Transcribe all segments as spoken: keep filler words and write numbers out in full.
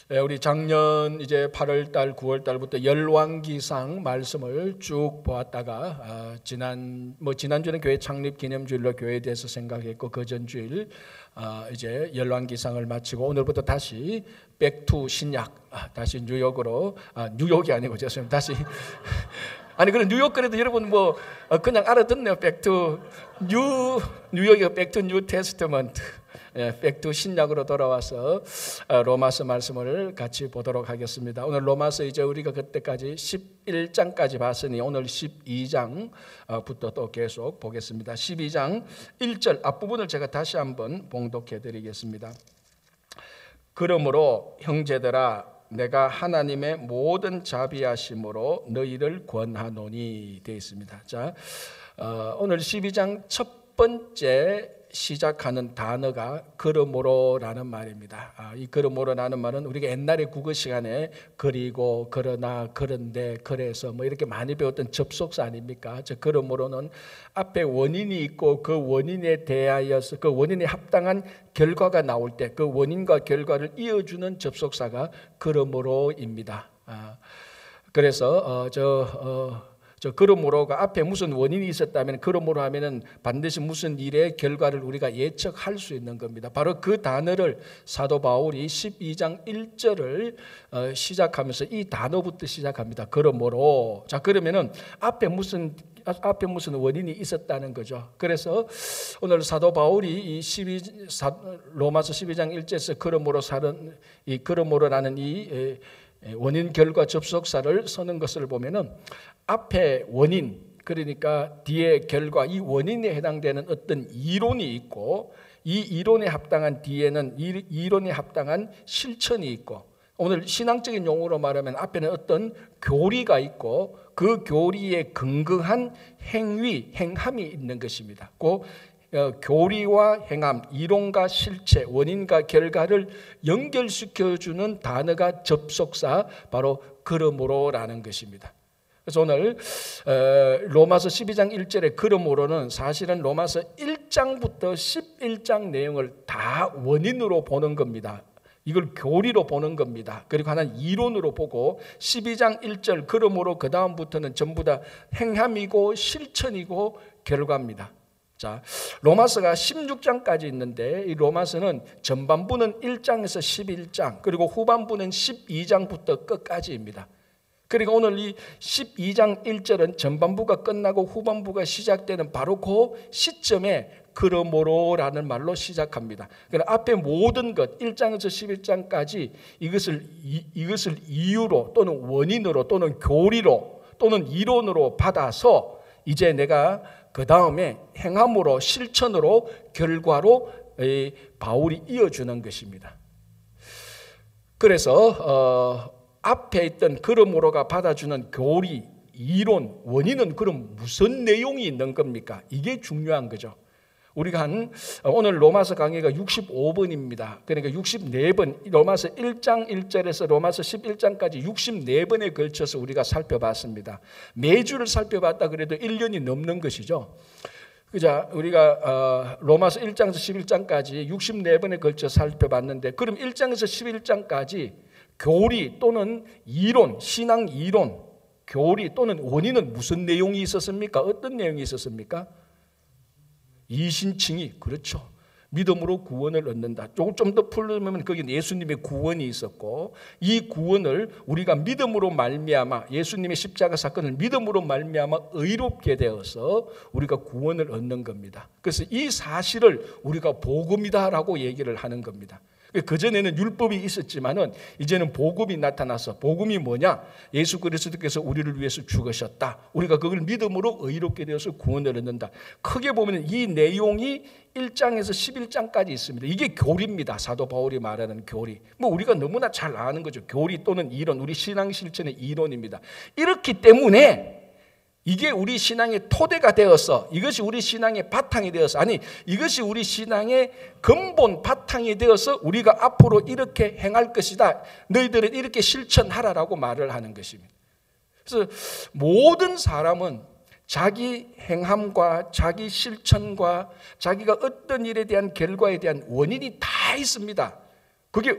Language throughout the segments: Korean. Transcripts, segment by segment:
우리 작년 이제 팔월 달, 구월 달부터 열왕기상 말씀을 쭉 보았다가 아, 지난 뭐 지난주는 교회 창립 기념주일로 교회에 대해서 생각했고 그 전주일 아, 이제 열왕기상을 마치고 오늘부터 다시 백투 신약 아, 다시 뉴욕으로 아, 뉴욕이 아니고 죄송합니다. 다시 아니 그런 뉴욕 그래도 여러분 뭐 그냥 알아듣네요. 백투 뉴 뉴욕이 백투 뉴 테스트먼트. 예, 백투 신약으로 돌아와서 로마서 말씀을 같이 보도록 하겠습니다. 오늘 로마서 이제 우리가 그때까지 십일 장까지 봤으니 오늘 십이 장부터 또 계속 보겠습니다. 십이 장 일 절 앞부분을 제가 다시 한번 봉독해 드리겠습니다. 그러므로 형제들아 내가 하나님의 모든 자비하심으로 너희를 권하노니 되어 있습니다. 자, 어, 오늘 십이 장 첫 번째 시작하는 단어가 그러므로라는 말입니다. 아, 이 그러므로라는 말은 우리가 옛날에 국어 시간에 그리고 그러나 그런데 그래서 뭐 이렇게 많이 배웠던 접속사 아닙니까? 저 그러므로는 앞에 원인이 있고 그 원인에 대하여서 그 원인에 합당한 결과가 나올 때 그 원인과 결과를 이어주는 접속사가 그러므로입니다. 아, 그래서 어, 저 어, 저 그러므로가 앞에 무슨 원인이 있었다면 그러므로 하면은 반드시 무슨 일의 결과를 우리가 예측할 수 있는 겁니다. 바로 그 단어를 사도 바울이 십이 장 일 절을 어, 시작하면서 이 단어부터 시작합니다. 그러므로 자 그러면은 앞에 무슨 앞에 무슨 원인이 있었다는 거죠. 그래서 오늘 사도 바울이 이 십이 로마서 십이 장 일 절에서 그러므로 사는 이 그러므로라는 이 원인 결과 접속사를 쓰는 것을 보면은 앞에 원인 그러니까 뒤에 결과 이 원인에 해당되는 어떤 이론이 있고 이 이론에 합당한 뒤에는 이 이론에 합당한 실천이 있고 오늘 신앙적인 용어로 말하면 앞에는 어떤 교리가 있고 그 교리에 근거한 행위, 행함이 있는 것입니다. 그 교리와 행함, 이론과 실체, 원인과 결과를 연결시켜주는 단어가 접속사 바로 그러므로라는 것입니다. 그래서 오늘 로마서 십이 장 일 절에 그러므로는 사실은 로마서 일 장부터 십일 장 내용을 다 원인으로 보는 겁니다. 이걸 교리로 보는 겁니다. 그리고 하나는 이론으로 보고 십이 장 일 절 그러므로 그 다음부터는 전부 다 행함이고 실천이고 결과입니다. 자, 로마서가 십육 장까지 있는데 이 로마서는 전반부는 일 장에서 십일 장 그리고 후반부는 십이 장부터 끝까지입니다. 그러니까 오늘 이 십이 장 일 절은 전반부가 끝나고 후반부가 시작되는 바로 그 시점에 그러므로라는 말로 시작합니다. 그러니까 앞에 모든 것 일 장에서 십일 장까지 이것을 이, 이것을 이유로 또는 원인으로 또는 교리로 또는 이론으로 받아서 이제 내가 그 다음에 행함으로 실천으로 결과로 이 바울이 이어주는 것입니다. 그래서 어, 앞에 있던 그러므로가 받아주는 교리, 이론, 원인은 그럼 무슨 내용이 있는 겁니까? 이게 중요한 거죠. 우리가 한 오늘 로마서 강의가 육십오 번입니다. 그러니까 육십사 번 로마서 일 장 일 절에서 로마서 십일 장까지 육십사 번에 걸쳐서 우리가 살펴봤습니다. 매주를 살펴봤다 그래도 일 년이 넘는 것이죠. 그자 우리가 로마서 일 장에서 십일 장까지 육십사 번에 걸쳐 살펴봤는데 그럼 일 장에서 십일 장까지 교리 또는 이론, 신앙 이론, 교리 또는 원인은 무슨 내용이 있었습니까? 어떤 내용이 있었습니까? 이신칭의, 그렇죠. 믿음으로 구원을 얻는다. 조금 좀 더 풀면 거기 예수님의 구원이 있었고 이 구원을 우리가 믿음으로 말미암아 예수님의 십자가 사건을 믿음으로 말미암아 의롭게 되어서 우리가 구원을 얻는 겁니다. 그래서 이 사실을 우리가 복음이다라고 얘기를 하는 겁니다. 그전에는 율법이 있었지만은 이제는 복음이 나타나서 복음이 뭐냐? 예수 그리스도께서 우리를 위해서 죽으셨다. 우리가 그걸 믿음으로 의롭게 되어서 구원을 얻는다. 크게 보면 이 내용이 일 장에서 십일 장까지 있습니다. 이게 교리입니다. 사도 바울이 말하는 교리. 뭐 우리가 너무나 잘 아는 거죠. 교리 또는 이론, 우리 신앙 실천의 이론입니다. 이렇기 때문에 이게 우리 신앙의 토대가 되어서 이것이 우리 신앙의 바탕이 되어서 아니 이것이 우리 신앙의 근본 바탕이 되어서 우리가 앞으로 이렇게 행할 것이다. 너희들은 이렇게 실천하라라고 말을 하는 것입니다. 그래서 모든 사람은 자기 행함과 자기 실천과 자기가 어떤 일에 대한 결과에 대한 원인이 다 있습니다. 그게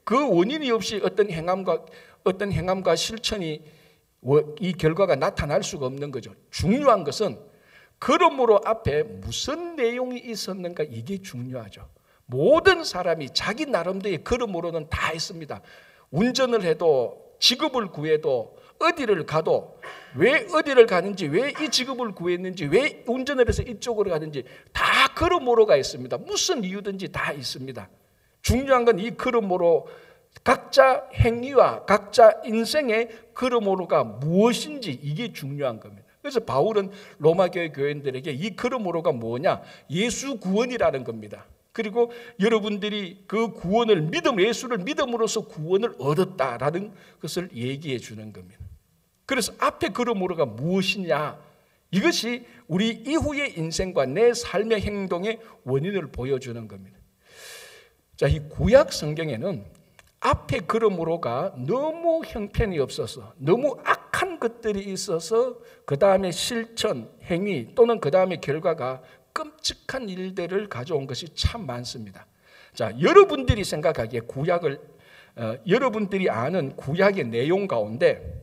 그 원인이 없이 어떤 행함과 어떤 행함과 실천이 이 결과가 나타날 수가 없는 거죠. 중요한 것은 그러므로 앞에 무슨 내용이 있었는가, 이게 중요하죠. 모든 사람이 자기 나름대로의 그러므로는 다 했습니다. 운전을 해도, 직업을 구해도, 어디를 가도, 왜 어디를 가는지, 왜 이 직업을 구했는지, 왜 운전을 해서 이쪽으로 가는지 다 그러므로가 있습니다. 무슨 이유든지 다 있습니다. 중요한 건 이 그러므로, 각자 행위와 각자 인생의 그러므로가 무엇인지, 이게 중요한 겁니다. 그래서 바울은 로마교회 교인들에게 이 그러므로가 뭐냐? 예수 구원이라는 겁니다. 그리고 여러분들이 그 구원을 믿음, 예수를 믿음으로써 구원을 얻었다라는 것을 얘기해 주는 겁니다. 그래서 앞에 그러므로가 무엇이냐? 이것이 우리 이후의 인생과 내 삶의 행동의 원인을 보여주는 겁니다. 자, 이 구약 성경에는 앞에 그러므로가 너무 형편이 없어서, 너무 악한 것들이 있어서 그 다음에 실천, 행위 또는 그 다음에 결과가 끔찍한 일들을 가져온 것이 참 많습니다. 자, 여러분들이 생각하기에 구약을 어, 여러분들이 아는 구약의 내용 가운데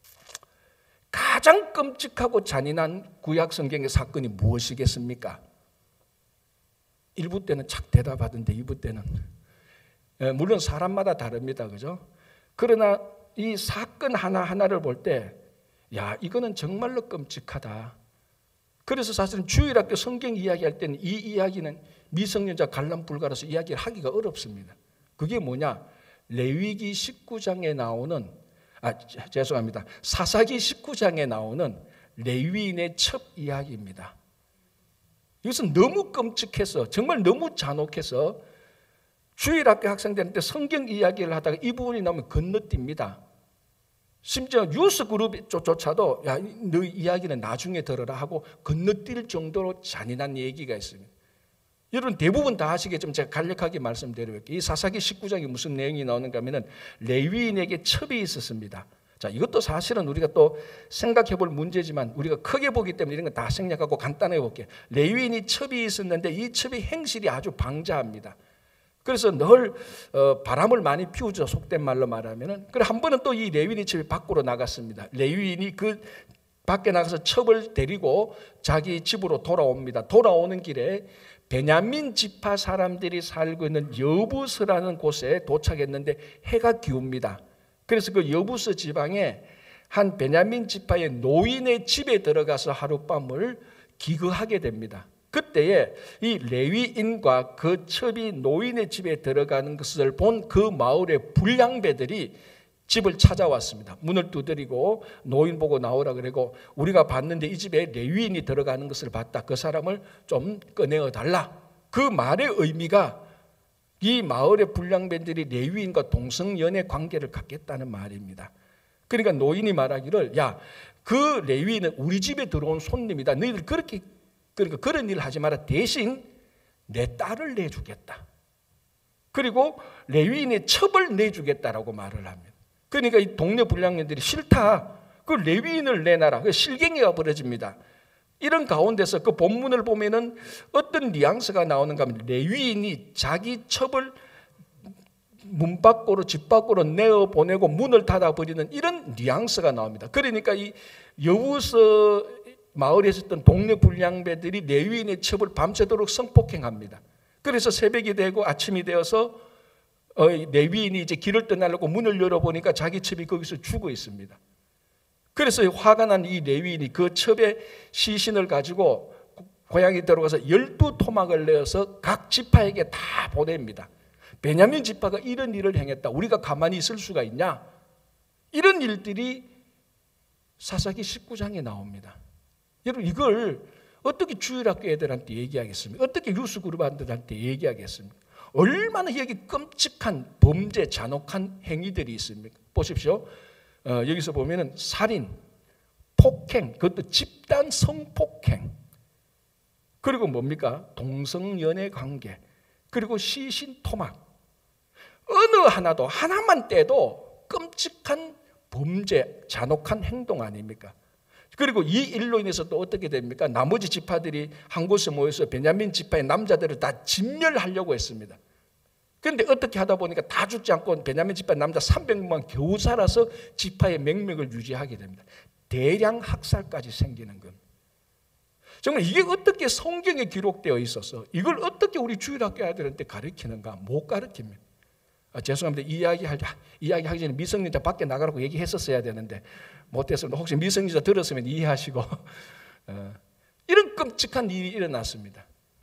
가장 끔찍하고 잔인한 구약 성경의 사건이 무엇이겠습니까? 일 부 때는 착 대답하던데 이 부 때는, 물론 사람마다 다릅니다, 그죠? 그러나 이 사건 하나하나를 볼 때, 야, 이거는 정말로 끔찍하다. 그래서 사실은 주일학교 성경 이야기할 때는 이 이야기는 미성년자 관람 불가라서 이야기를 하기가 어렵습니다. 그게 뭐냐? 레위기 십구 장에 나오는, 아, 죄송합니다. 사사기 십구 장에 나오는 레위인의 첩 이야기입니다. 이것은 너무 끔찍해서, 정말 너무 잔혹해서 주일학교 학생들한테 성경 이야기를 하다가 이 부분이 나오면 건너뜁니다. 심지어 뉴스 그룹조차도 야, 너 이야기는 나중에 들어라 하고 건너뛸 정도로 잔인한 얘기가 있습니다. 여러분 대부분 다 아시겠지만 제가 간략하게 말씀드려볼게요. 이 사사기 십구 장에 무슨 내용이 나오는가 하면 레위인에게 첩이 있었습니다. 자, 이것도 사실은 우리가 또 생각해 볼 문제지만 우리가 크게 보기 때문에 이런 거 다 생략하고 간단하게 볼게요. 레위인이 첩이 있었는데 이 첩이 행실이 아주 방자합니다. 그래서 늘 어, 바람을 많이 피우죠. 속된 말로 말하면은. 그래 한 번은 또 이 레위인이 첩이 밖으로 나갔습니다. 레위인이 그 밖에 나가서 첩을 데리고 자기 집으로 돌아옵니다. 돌아오는 길에 베냐민 지파 사람들이 살고 있는 여부스라는 곳에 도착했는데 해가 기웁니다. 그래서 그 여부스 지방에 한 베냐민 지파의 노인의 집에 들어가서 하룻밤을 기거하게 됩니다. 그때에 이 레위인과 그 첩이 노인의 집에 들어가는 것을 본 그 마을의 불량배들이 집을 찾아왔습니다. 문을 두드리고 노인 보고 나오라 그러고 우리가 봤는데 이 집에 레위인이 들어가는 것을 봤다. 그 사람을 좀 꺼내어 달라. 그 말의 의미가 이 마을의 불량배들이 레위인과 동성연애 관계를 갖겠다는 말입니다. 그러니까 노인이 말하기를 야, 그 레위인은 우리 집에 들어온 손님이다. 너희들 그렇게 그러니까 그런 일을 하지 마라. 대신 내 딸을 내주겠다. 그리고 레위인의 첩을 내주겠다라고 말을 합니다. 그러니까 이 동네 불량년들이 싫다. 그 레위인을 내놔라. 그 실갱이가 벌어집니다. 이런 가운데서 그 본문을 보면은 어떤 뉘앙스가 나오는가 하면 레위인이 자기 첩을 문 밖으로 집 밖으로 내어 보내고 문을 닫아 버리는 이런 뉘앙스가 나옵니다. 그러니까 이 여우서 마을에 있었던 동네 불량배들이 레위인의 첩을 밤새도록 성폭행합니다. 그래서 새벽이 되고 아침이 되어서 레위인이 이제 길을 떠나려고 문을 열어보니까 자기 첩이 거기서 죽어 있습니다. 그래서 화가 난 이 레위인이 그 첩의 시신을 가지고 고향에 들어가서 열두 토막을 내어서 각 지파에게 다 보냅니다. 베냐민 지파가 이런 일을 행했다. 우리가 가만히 있을 수가 있냐? 이런 일들이 사사기 십구 장에 나옵니다. 여러분 이걸 어떻게 주일학교 애들한테 얘기하겠습니까? 어떻게 유스그룹한테 얘기하겠습니까? 얼마나 여기 끔찍한 범죄, 잔혹한 행위들이 있습니까? 보십시오. 어, 여기서 보면은 살인, 폭행, 그것도 집단 성폭행, 그리고 뭡니까? 동성연애 관계, 그리고 시신 토막. 어느 하나도 하나만 떼도 끔찍한 범죄, 잔혹한 행동 아닙니까? 그리고 이 일로 인해서 또 어떻게 됩니까? 나머지 지파들이 한 곳에 모여서 베냐민 지파의 남자들을 다 진멸하려고 했습니다. 그런데 어떻게 하다 보니까 다 죽지 않고 베냐민 지파 남자 삼백명만 겨우 살아서 지파의 맹명을 유지하게 됩니다. 대량 학살까지 생기는 겁니다. 정말 이게 어떻게 성경에 기록되어 있어서 이걸 어떻게 우리 주일학교 아이들한테 가르치는가? 못 가르칩니다. 아, 죄송합니다. 이야기할 이야기하기 전에 미성년자 밖에 나가라고 얘기했었어야 되는데 못했습니다. 혹시 미성년자 들었으면 이해하시고 어, 이런 끔찍한 일이 일어났습니다.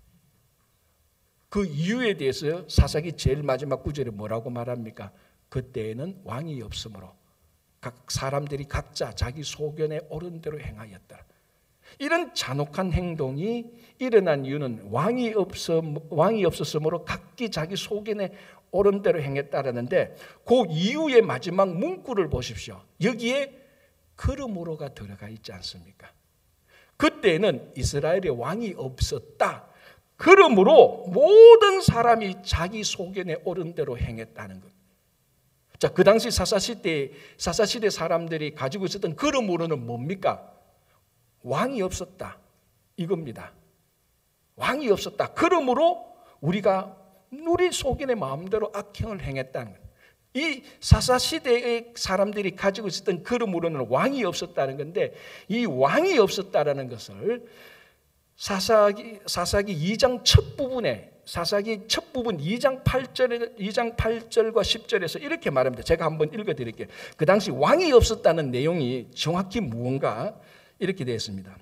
그 이유에 대해서 사사기 제일 마지막 구절에 뭐라고 말합니까? 그때에는 왕이 없으므로 각 사람들이 각자 자기 소견에 옳은 대로 행하였더라. 이런 잔혹한 행동이 일어난 이유는 왕이 없어 왕이 없었으므로 각기 자기 소견에 옳은 대로 행했다라는데 그 이후의 마지막 문구를 보십시오. 여기에 그러므로가 들어가 있지 않습니까? 그때는 이스라엘에 왕이 없었다. 그러므로 모든 사람이 자기 소견에 옳은 대로 행했다는 것. 자, 그 당시 사사시대 사사시대 사람들이 가지고 있었던 그러므로는 뭡니까? 왕이 없었다. 이겁니다. 왕이 없었다. 그러므로 우리가 우리 소견의 마음대로 악행을 행했다는 것. 이 사사시대의 사람들이 가지고 있었던 그러므로는 왕이 없었다는 건데 이 왕이 없었다라는 것을 사사기, 사사기 이 장 첫 부분에 사사기 첫 부분 이 장 팔 절에 이 장 팔 절과 십 절에서 이렇게 말합니다. 제가 한번 읽어 드릴게요. 그 당시 왕이 없었다는 내용이 정확히 무언가 이렇게 되어 있습니다.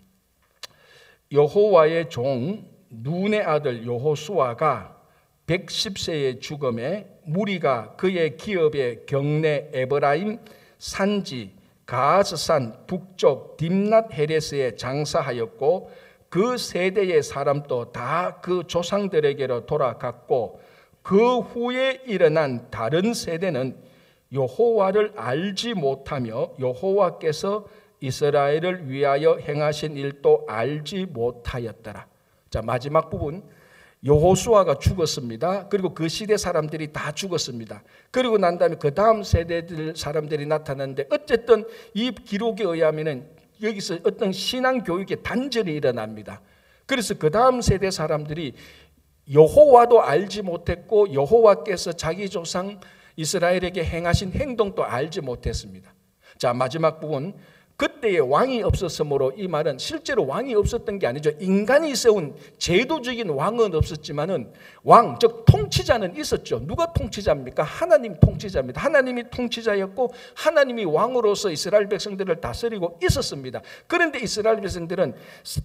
여호와의 종 눈의 아들 여호수아가 백십 세의 죽음에 무리가 그의 기업의 경내 에브라임 산지 가스산 북쪽 딥낫 헤레스에 장사하였고 그 세대의 사람도 다 그 조상들에게로 돌아갔고 그 후에 일어난 다른 세대는 여호와를 알지 못하며 여호와께서 이스라엘을 위하여 행하신 일도 알지 못하였더라. 자, 마지막 부분 여호수아가 죽었습니다. 그리고 그 시대 사람들이 다 죽었습니다. 그리고 난 다음에 그 다음 세대들 사람들이 나타났는데 어쨌든 이 기록에 의하면은 여기서 어떤 신앙 교육의 단절이 일어납니다. 그래서 그 다음 세대 사람들이 여호와도 알지 못했고 여호와께서 자기 조상 이스라엘에게 행하신 행동도 알지 못했습니다. 자, 마지막 부분 그때에 왕이 없었으므로 이 말은 실제로 왕이 없었던 게 아니죠. 인간이 세운 제도적인 왕은 없었지만은 왕, 즉 통치자는 있었죠. 누가 통치자입니까? 하나님 통치자입니다. 하나님이 통치자였고 하나님이 왕으로서 이스라엘 백성들을 다스리고 있었습니다. 그런데 이스라엘 백성들은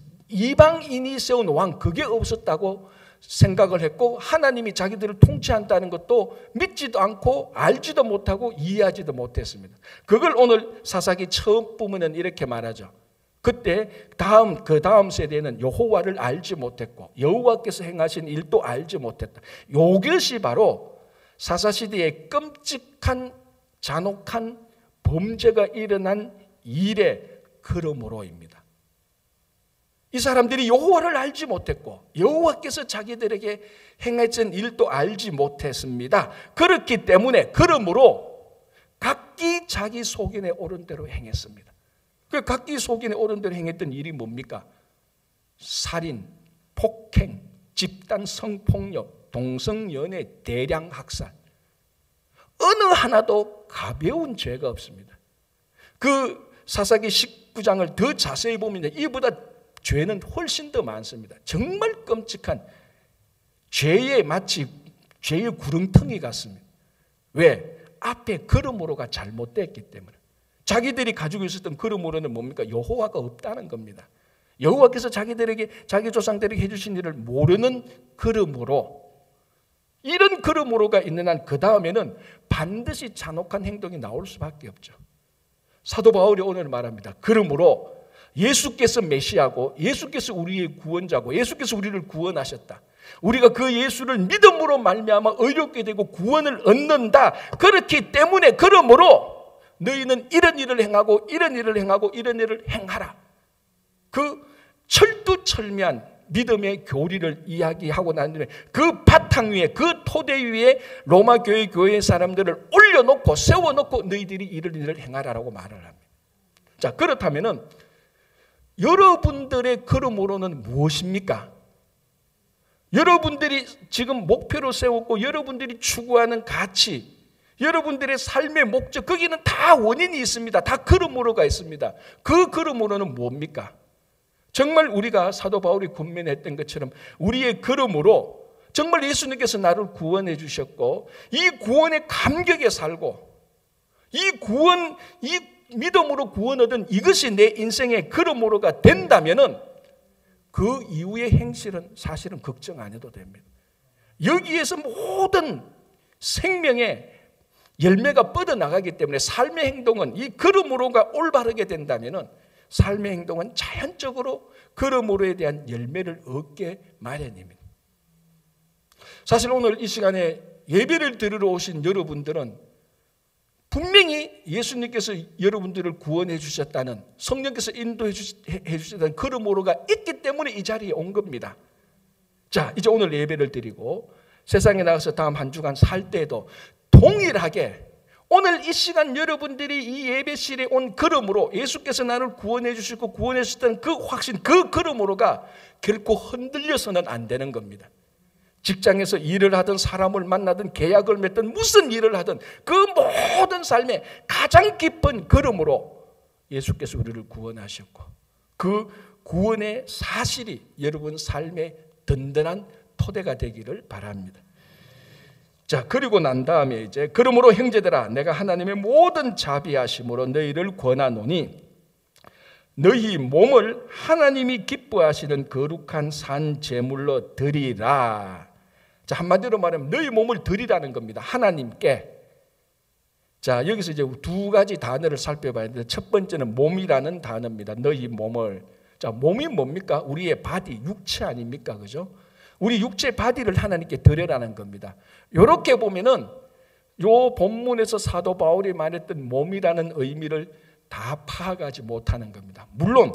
이방인이 세운 왕 그게 없었다고 생각을 했고 하나님이 자기들을 통치한다는 것도 믿지도 않고 알지도 못하고 이해하지도 못했습니다. 그걸 오늘 사사기 처음 부분은 이렇게 말하죠. 그때 다음 그 다음 세대는 여호와를 알지 못했고 여호와께서 행하신 일도 알지 못했다. 이것이 바로 사사시대의 끔찍한 잔혹한 범죄가 일어난 일의 그러므로입니다. 이 사람들이 여호와를 알지 못했고 여호와께서 자기들에게 행하신 일도 알지 못했습니다. 그렇기 때문에 그러므로 각기 자기 소견에 옳은 대로 행했습니다. 그 각기 소견에 옳은 대로 행했던 일이 뭡니까? 살인, 폭행, 집단 성폭력, 동성연애, 대량 학살. 어느 하나도 가벼운 죄가 없습니다. 그 사사기 십구 장을 더 자세히 보면 이보다 죄는 훨씬 더 많습니다. 정말 끔찍한 죄의 마치 죄의 구렁텅이 같습니다. 왜? 앞에 그러므로가 잘못됐기 때문에. 자기들이 가지고 있었던 그러므로는 뭡니까? 여호와가 없다는 겁니다. 여호와께서 자기들에게 자기 조상들에게 해주신 일을 모르는 그러므로. 이런 그러므로가 있는 한 그 다음에는 반드시 잔혹한 행동이 나올 수밖에 없죠. 사도 바울이 오늘 말합니다. 그러므로 예수께서 메시아고 예수께서 우리의 구원자고 예수께서 우리를 구원하셨다. 우리가 그 예수를 믿음으로 말미암아 의롭게 되고 구원을 얻는다. 그렇기 때문에 그러므로 너희는 이런 일을 행하고 이런 일을 행하고 이런 일을 행하라. 그 철두철미한 믿음의 교리를 이야기하고 난 뒤에 그 바탕 위에 그 토대 위에 로마 교회 교회 사람들을 올려놓고 세워놓고 너희들이 이런 일을 행하라라고 말을 합니다. 자, 그렇다면은 여러분들의 그러므로는 무엇입니까? 여러분들이 지금 목표로 세웠고 여러분들이 추구하는 가치, 여러분들의 삶의 목적, 거기는 다 원인이 있습니다. 다 그러므로가 있습니다. 그 그러므로는 뭡니까? 정말 우리가 사도 바울이 권면했던 것처럼 우리의 그러므로 정말 예수님께서 나를 구원해 주셨고 이 구원의 감격에 살고 이 구원, 이 믿음으로 구원 얻은 이것이 내 인생의 그러므로가 된다면은 그 이후의 행실은 사실은 걱정 안 해도 됩니다. 여기에서 모든 생명의 열매가 뻗어나가기 때문에 삶의 행동은 이 그러므로가 올바르게 된다면 삶의 행동은 자연적으로 그러므로에 대한 열매를 얻게 마련입니다. 사실 오늘 이 시간에 예배를 드리러 오신 여러분들은 분명히 예수님께서 여러분들을 구원해 주셨다는, 성령께서 인도해 주셨다는 그러므로가 있기 때문에 이 자리에 온 겁니다. 자, 이제 오늘 예배를 드리고 세상에 나가서 다음 한 주간 살 때에도 동일하게 오늘 이 시간 여러분들이 이 예배실에 온 그러므로 예수께서 나를 구원해 주시고 구원해 주셨다는 그 확신, 그 그러므로가 결코 흔들려서는 안 되는 겁니다. 직장에서 일을 하든 사람을 만나든 계약을 맺든 무슨 일을 하든 그 모든 삶에 가장 깊은 그러므로 예수께서 우리를 구원하셨고 그 구원의 사실이 여러분 삶의 든든한 토대가 되기를 바랍니다. 자, 그리고 난 다음에 이제 그러므로 형제들아 내가 하나님의 모든 자비하심으로 너희를 권하노니 너희 몸을 하나님이 기뻐하시는 거룩한 산 제물로 드리라. 자, 한마디로 말하면 너희 몸을 드리라는 겁니다. 하나님께. 자, 여기서 이제 두 가지 단어를 살펴봐야 되는데 첫 번째는 몸이라는 단어입니다. 너희 몸을. 자, 몸이 뭡니까? 우리의 바디, 육체 아닙니까? 그죠? 우리 육체 바디를 하나님께 드려라는 겁니다. 이렇게 보면은 요 본문에서 사도 바울이 말했던 몸이라는 의미를 다 파악하지 못하는 겁니다. 물론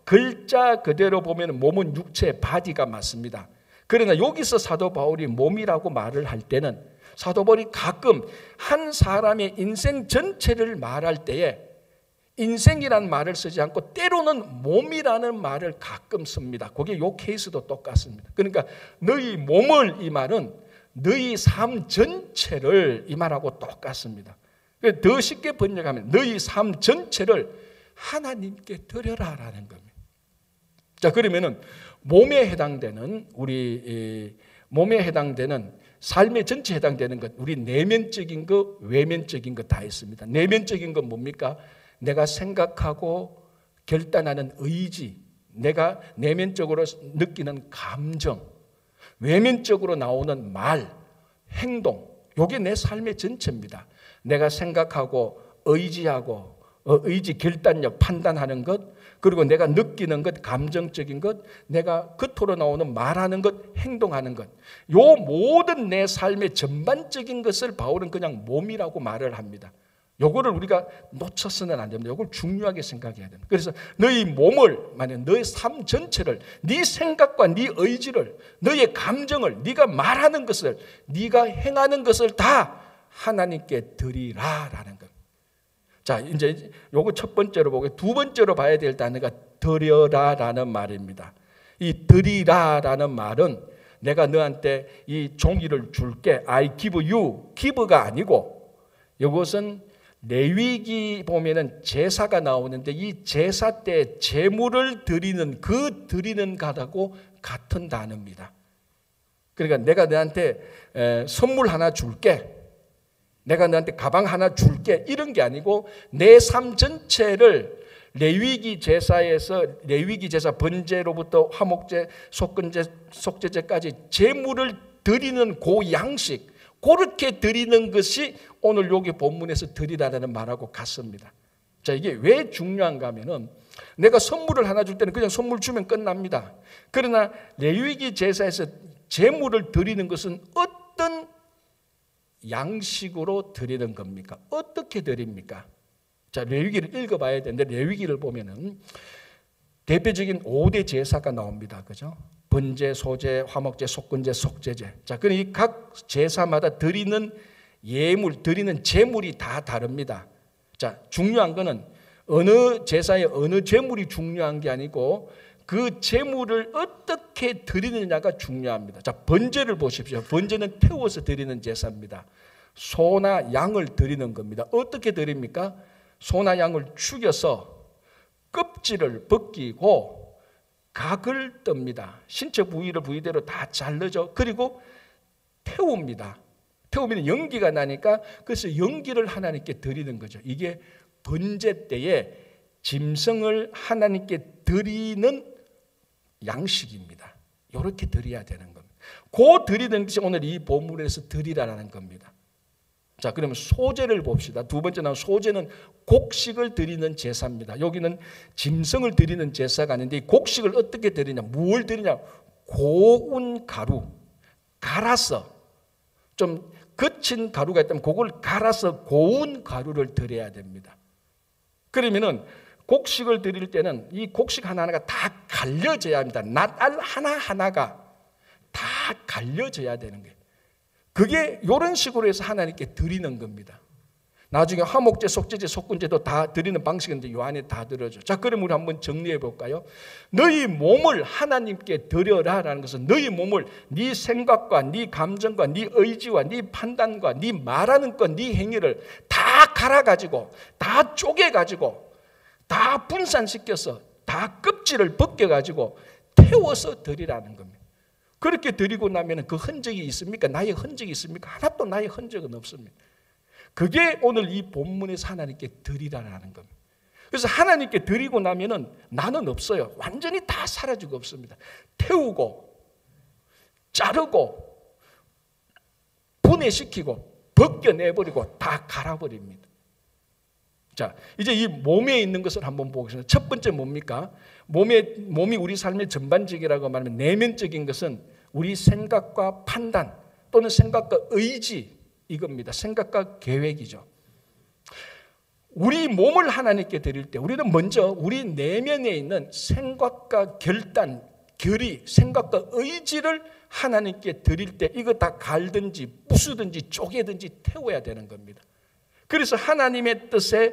글자 그대로 보면 몸은 육체 바디가 맞습니다. 그러나 여기서 사도 바울이 몸이라고 말을 할 때는 사도 바울이 가끔 한 사람의 인생 전체를 말할 때에 인생이란 말을 쓰지 않고 때로는 몸이라는 말을 가끔 씁니다. 그게 요 케이스도 똑같습니다. 그러니까 너희 몸을 이 말은 너희 삶 전체를 이 말하고 똑같습니다. 더 쉽게 번역하면 너희 삶 전체를 하나님께 드려라라는 겁니다. 자, 그러면은 몸에 해당되는 우리 몸에 해당되는 삶의 전체에 해당되는 것, 우리 내면적인 것, 외면적인 것 다 있습니다. 내면적인 건 뭡니까? 내가 생각하고 결단하는 의지, 내가 내면적으로 느끼는 감정, 외면적으로 나오는 말, 행동, 이게 내 삶의 전체입니다. 내가 생각하고 의지하고 의지, 결단력, 판단하는 것, 그리고 내가 느끼는 것, 감정적인 것, 내가 겉으로 나오는 말하는 것, 행동하는 것, 요 모든 내 삶의 전반적인 것을 바울은 그냥 몸이라고 말을 합니다. 요거를 우리가 놓쳐서는 안 됩니다. 요걸 중요하게 생각해야 됩니다. 그래서 너희 몸을, 만약 너희 삶 전체를, 네 생각과 네 의지를, 너의 감정을, 네가 말하는 것을, 네가 행하는 것을 다 하나님께 드리라라는 겁니다. 자, 이제 요거 첫 번째로 보고 두 번째로 봐야 될 단어가 드려라라는 말입니다. 이 드리라라는 말은 내가 너한테 이 종이를 줄게, I give you, give가 아니고 이것은 레위기 보면은 제사가 나오는데 이 제사 때 제물을 드리는 그 드리는 것하고 같은 단어입니다. 그러니까 내가 너한테 선물 하나 줄게, 내가 너한테 가방 하나 줄게, 이런 게 아니고 내 삶 전체를 레위기 제사에서 레위기 제사 번제로부터 화목제, 속건제, 속죄제까지 제물을 드리는 그 양식, 그렇게 드리는 것이 오늘 여기 본문에서 드리라는 말하고 같습니다. 자, 이게 왜 중요한가 하면은 내가 선물을 하나 줄 때는 그냥 선물 주면 끝납니다. 그러나 레위기 제사에서 제물을 드리는 것은 어떤 양식으로 드리는 겁니까? 어떻게 드립니까? 자, 레위기를 읽어봐야 되는데 레위기를 보면은 대표적인 오 대 제사가 나옵니다. 그죠? 번제, 소제, 화목제, 속건제, 속죄제. 자, 그럼 이 각 제사마다 드리는 예물, 드리는 제물이 다 다릅니다. 자, 중요한 거는 어느 제사에 어느 제물이 중요한 게 아니고 그 제물을 어떻게 드리느냐가 중요합니다. 자, 번제를 보십시오. 번제는 태워서 드리는 제사입니다. 소나 양을 드리는 겁니다. 어떻게 드립니까? 소나 양을 죽여서 껍질을 벗기고 각을 떱니다. 신체 부위를 부위대로 다 잘르죠. 그리고 태웁니다. 태우면 연기가 나니까 그래서 연기를 하나님께 드리는 거죠. 이게 번제 때에 짐승을 하나님께 드리는 양식입니다. 이렇게 드려야 되는 겁니다. 그 드리는 것이 오늘 이 본문에서 드리라는 겁니다. 자, 그러면 소제를 봅시다. 두 번째 나온 소제는 곡식을 드리는 제사입니다. 여기는 짐승을 드리는 제사가 아닌데 이 곡식을 어떻게 드리냐? 무엇을 드리냐? 고운 가루, 갈아서 좀 거친 가루가 있다면 그걸 갈아서 고운 가루를 드려야 됩니다. 그러면은 곡식을 드릴 때는 이 곡식 하나하나가 다 갈려져야 합니다. 낫알 하나하나가 다 갈려져야 되는 거예요. 그게 이런 식으로 해서 하나님께 드리는 겁니다. 나중에 화목제, 속죄제, 속건제도 다 드리는 방식인데 이 안에 다 들어져. 자, 그럼 우리 한번 정리해 볼까요? 너희 몸을 하나님께 드려라라는 것은 너희 몸을 네 생각과 네 감정과 네 의지와 네 판단과 네 말하는 것, 네 행위를 다 갈아가지고 다 쪼개가지고 다 분산시켜서 다 껍질을 벗겨가지고 태워서 드리라는 겁니다. 그렇게 드리고 나면 그 흔적이 있습니까? 나의 흔적이 있습니까? 하나도 나의 흔적은 없습니다. 그게 오늘 이 본문에서 하나님께 드리라는 겁니다. 그래서 하나님께 드리고 나면은 나는 없어요. 완전히 다 사라지고 없습니다. 태우고 자르고 분해시키고 벗겨내버리고 다 갈아버립니다. 자, 이제 이 몸에 있는 것을 한번 보겠습니다. 첫 번째 뭡니까? 몸에, 몸이 우리 삶의 전반적이라고 말하면 내면적인 것은 우리 생각과 판단 또는 생각과 의지 이겁니다. 생각과 계획이죠. 우리 몸을 하나님께 드릴 때 우리는 먼저 우리 내면에 있는 생각과 결단, 결의, 생각과 의지를 하나님께 드릴 때 이거 다 갈든지 부수든지 쪼개든지 태워야 되는 겁니다. 그래서 하나님의 뜻에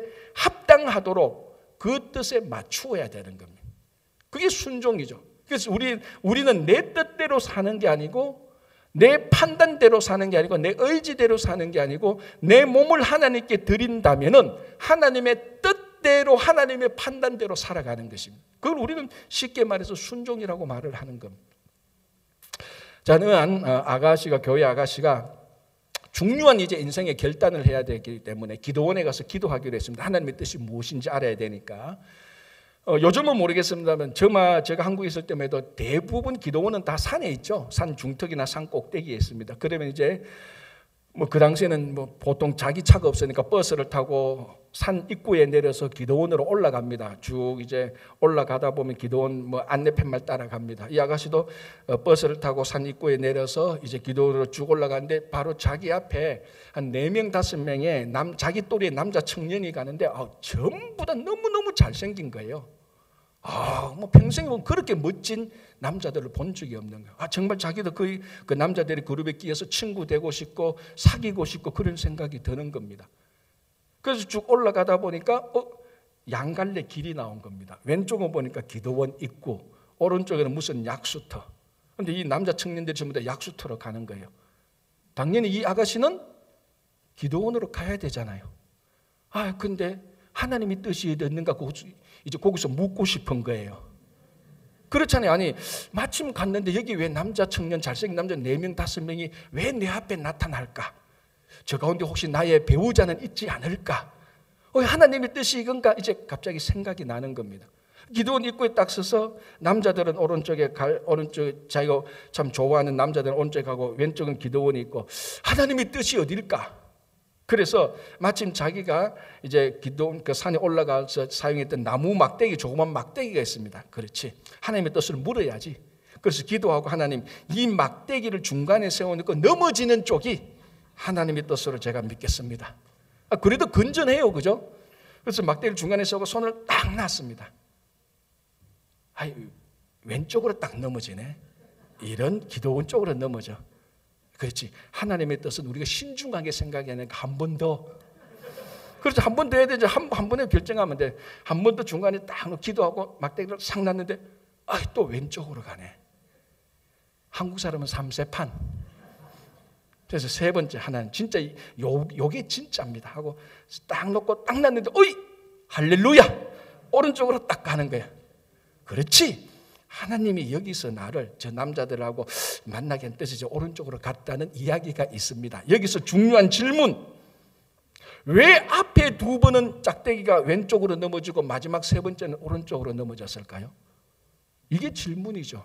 합당하도록 그 뜻에 맞추어야 되는 겁니다. 그게 순종이죠. 그래서 우리, 우리는 내 뜻대로 사는 게 아니고 내 판단대로 사는 게 아니고 내 의지대로 사는 게 아니고 내 몸을 하나님께 드린다면은 하나님의 뜻대로 하나님의 판단대로 살아가는 것입니다. 그걸 우리는 쉽게 말해서 순종이라고 말을 하는 겁니다. 자, 어느 한 아가씨가 교회 아가씨가 중요한 이제 인생의 결단을 해야 되기 때문에 기도원에 가서 기도하기로 했습니다. 하나님의 뜻이 무엇인지 알아야 되니까. 어, 요즘은 모르겠습니다만 저마 제가 한국에 있을 때만 해도 대부분 기도원은 다 산에 있죠. 산 중턱이나 산 꼭대기에 있습니다. 그러면 이제 뭐 그 당시에는 뭐 보통 자기 차가 없으니까 버스를 타고 산 입구에 내려서 기도원으로 올라갑니다. 쭉 이제 올라가다 보면 기도원 뭐 안내편만 따라갑니다. 이 아가씨도 버스를 타고 산 입구에 내려서 이제 기도원으로 쭉 올라가는데 바로 자기 앞에 한 네 명, 다섯 명의 남, 자기 또래의 남자 청년이 가는데 아, 전부 다 너무너무 잘생긴 거예요. 아, 뭐 평생에 보면 그렇게 멋진 남자들을 본 적이 없는 거예요. 아, 정말 자기도 그, 그 남자들의 그룹에 끼어서 친구 되고 싶고 사귀고 싶고 그런 생각이 드는 겁니다. 그래서 쭉 올라가다 보니까 어, 양갈래 길이 나온 겁니다. 왼쪽은 보니까 기도원 입구, 오른쪽에는 무슨 약수터. 그런데 이 남자 청년들이 전부 다 약수터로 가는 거예요. 당연히 이 아가씨는 기도원으로 가야 되잖아요. 아, 근데 하나님의 뜻이 있는가 이제 거기서 묻고 싶은 거예요. 그렇잖아요. 아니 마침 갔는데 여기 왜 남자 청년 잘생긴 남자 네 명 다섯 명이 왜 내 앞에 나타날까? 저 가운데 혹시 나의 배우자는 있지 않을까? 어, 하나님의 뜻이 이건가? 이제 갑자기 생각이 나는 겁니다. 기도원 입구에 딱 서서 남자들은 오른쪽에 갈 오른쪽 자기가 참 좋아하는 남자들은 오른쪽에 가고 왼쪽은 기도원이 있고 하나님의 뜻이 어딜까? 그래서 마침 자기가 이제 기도원 그 산에 올라가서 사용했던 나무 막대기 조그만 막대기가 있습니다. 그렇지. 하나님의 뜻을 물어야지. 그래서 기도하고 하나님 이 막대기를 중간에 세워놓고 넘어지는 쪽이 하나님의 뜻으로 제가 믿겠습니다. 아, 그래도 건전해요, 그죠? 그래서 막대기를 중간에 세우고 손을 딱 놨습니다. 아이, 왼쪽으로 딱 넘어지네. 이런 기도원 쪽으로 넘어져. 그렇지. 하나님의 뜻은 우리가 신중하게 생각해야 하니까 한 번 더. 그렇죠. 한 번 더 해야 되죠. 한, 한 번에 결정하면 돼. 한 번 더 중간에 딱 기도하고 막대기를 싹 놨는데 아, 또 왼쪽으로 가네. 한국 사람은 삼세판. 그래서 세 번째 하나님 진짜 요, 요게 진짜입니다 하고 딱 놓고 딱 놨는데 어이 할렐루야 오른쪽으로 딱 가는 거야. 그렇지, 하나님이 여기서 나를 저 남자들하고 만나게 한 뜻이죠. 오른쪽으로 갔다는 이야기가 있습니다. 여기서 중요한 질문, 왜 앞에 두 번은 짝대기가 왼쪽으로 넘어지고 마지막 세 번째는 오른쪽으로 넘어졌을까요? 이게 질문이죠.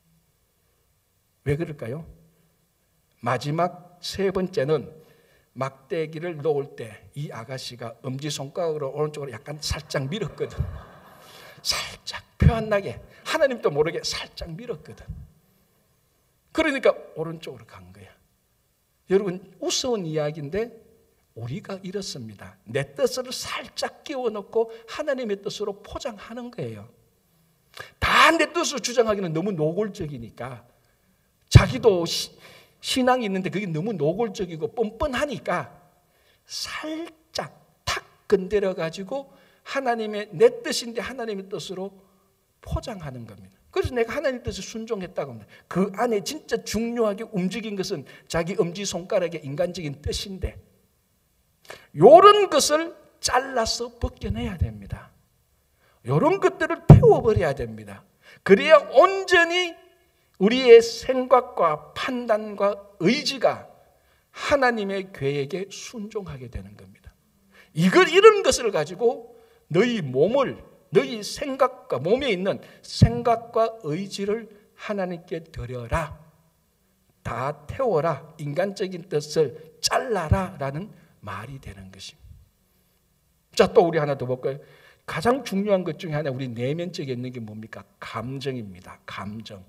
왜 그럴까요? 마지막 세 번째는 막대기를 놓을 때 이 아가씨가 엄지손가락으로 오른쪽으로 약간 살짝 밀었거든. 살짝 표 안 나게 하나님도 모르게 살짝 밀었거든. 그러니까 오른쪽으로 간 거야. 여러분, 우스운 이야기인데 우리가 이렇습니다. 내 뜻을 살짝 끼워넣고 하나님의 뜻으로 포장하는 거예요. 다 내 뜻으로 주장하기는 너무 노골적이니까, 자기도 시, 신앙이 있는데 그게 너무 노골적이고 뻔뻔하니까 살짝 탁 건드려 가지고 하나님의 내 뜻인데 하나님의 뜻으로 포장하는 겁니다. 그래서 내가 하나님의 뜻에 순종했다고 합니다. 그 안에 진짜 중요하게 움직인 것은 자기 엄지손가락의 인간적인 뜻인데 이런 것을 잘라서 벗겨내야 됩니다. 이런 것들을 태워버려야 됩니다. 그래야 온전히 우리의 생각과 판단과 의지가 하나님의 계획에 순종하게 되는 겁니다. 이걸, 이런 것을 가지고 너희 몸을, 너희 생각과 몸에 있는 생각과 의지를 하나님께 드려라. 다 태워라. 인간적인 뜻을 잘라라 라는 말이 되는 것입니다. 자, 또 우리 하나 더 볼까요? 가장 중요한 것 중에 하나, 우리 내면적에 있는 게 뭡니까? 감정입니다. 감정.